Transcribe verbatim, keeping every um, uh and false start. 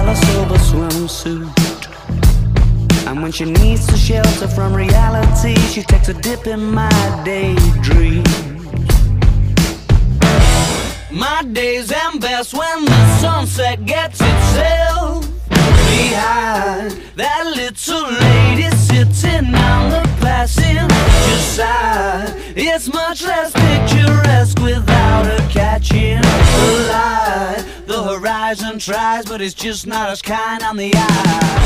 a silver swimsuit. And when she needs to shelter from reality, she takes a dip in my daydream. My days end best when the sunset gets itself behind that little lady sitting on the passenger side. It's much less picturesque without her catching the light. The horizon tries, but it's just not as kind on the eye.